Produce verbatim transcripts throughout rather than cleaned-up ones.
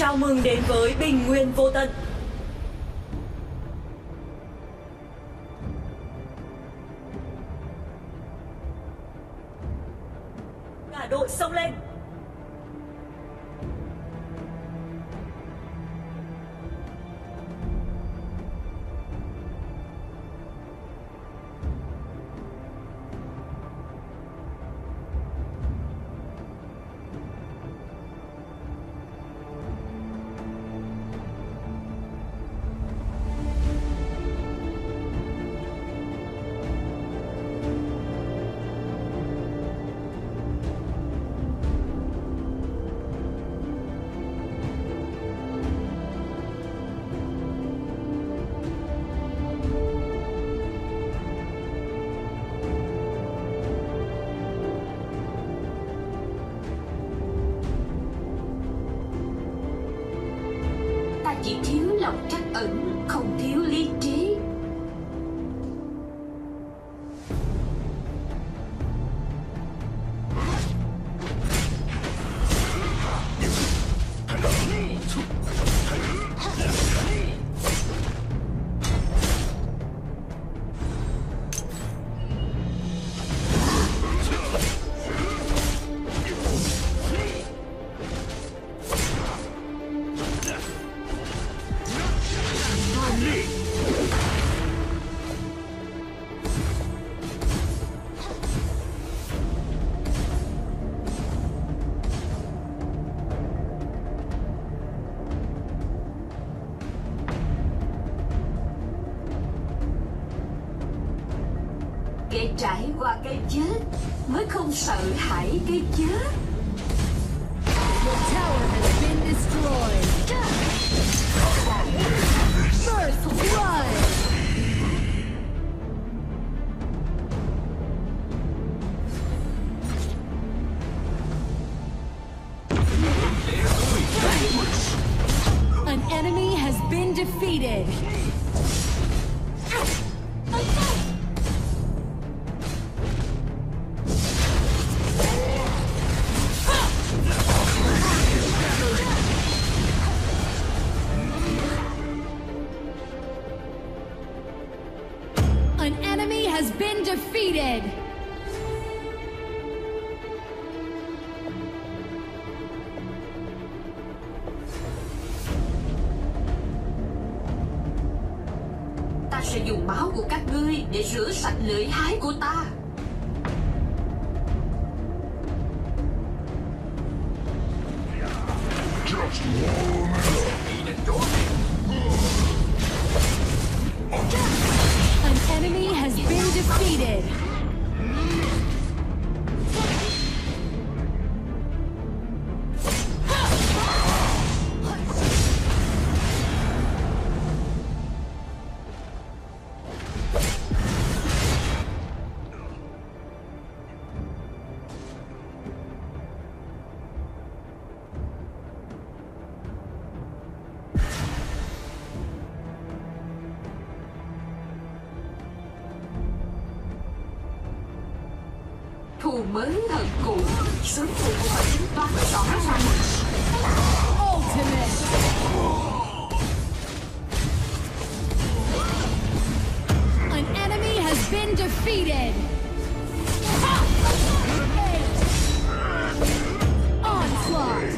Chào mừng đến với Bình Nguyên Vô Tận. Cả đội xông lên. Chỉ thiếu lòng trắc ẩn, không thiếu lý trí. Kẻ trải qua cái chết mới không sợ hãi cái chết. The tower has been destroyed. First blood. An enemy has been defeated. An enemy has been defeated! Ta sẽ dùng máu của các ngươi để rửa sạch lưỡi hái của ta. An enemy has been defeated! Thù mới hận cũ, sớm muộn cũng phải tính toán rõ ràng. Ultimate! An enemy has been defeated! Onslaught!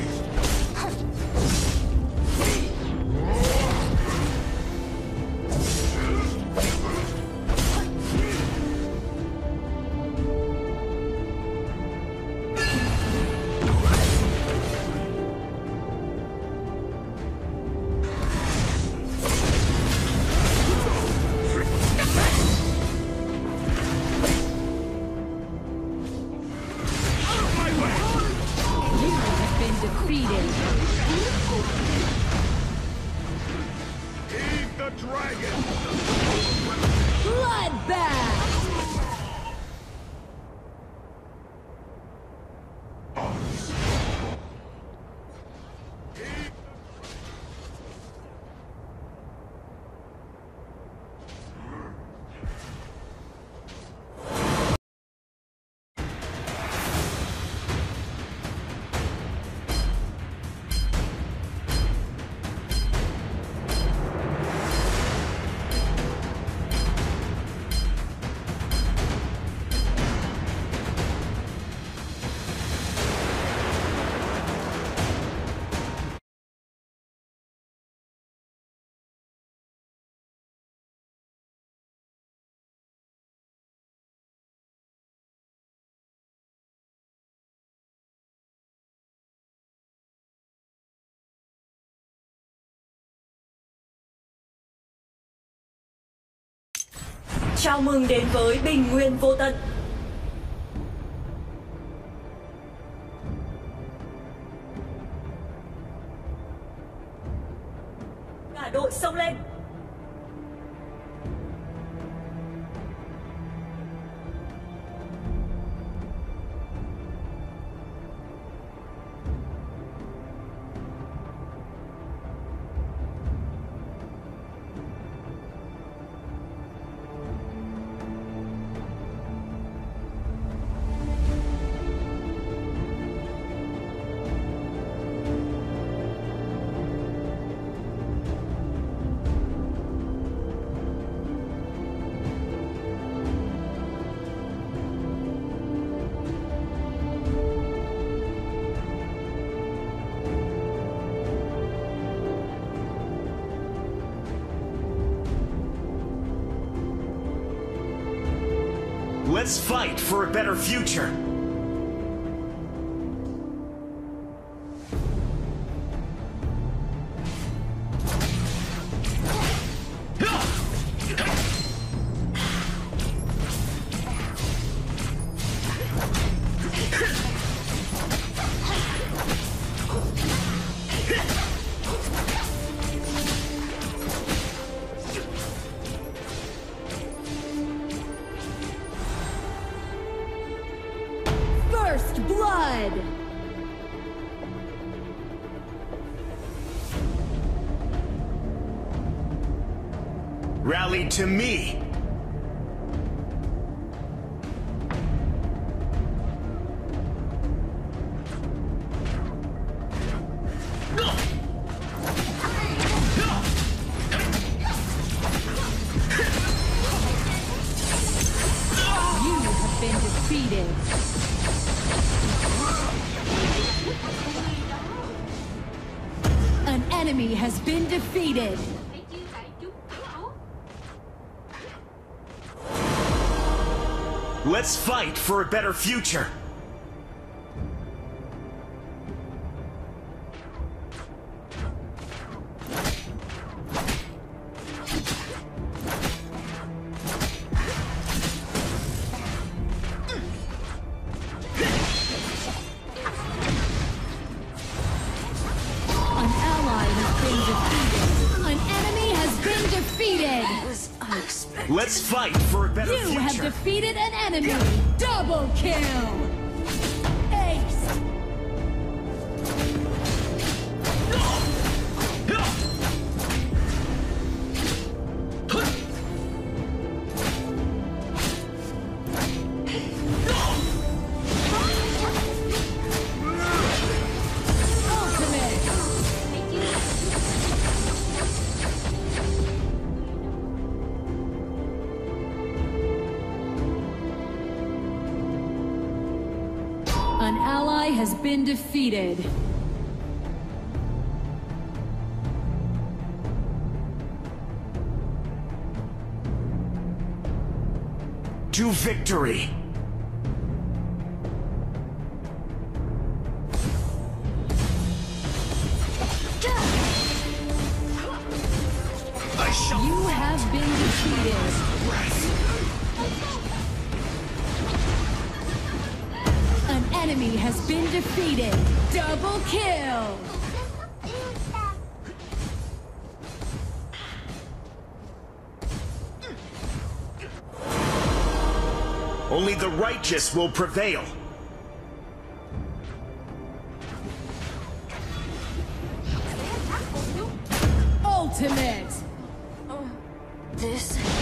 Chào mừng đến với Bình Nguyên Vô Tận. Cả đội xông lên. Let's fight for a better future. First blood! Rally to me. You have been defeated. An enemy has been defeated. Let's fight for a better future. An ally has been defeated. An enemy has been defeated. Let's fight for a better You future. have defeated an enemy. Double kill. Ace. An ally has been defeated. To victory. I shall. You have been defeated. An enemy has been defeated. Double kill. Only the righteous will prevail. Ultimate. This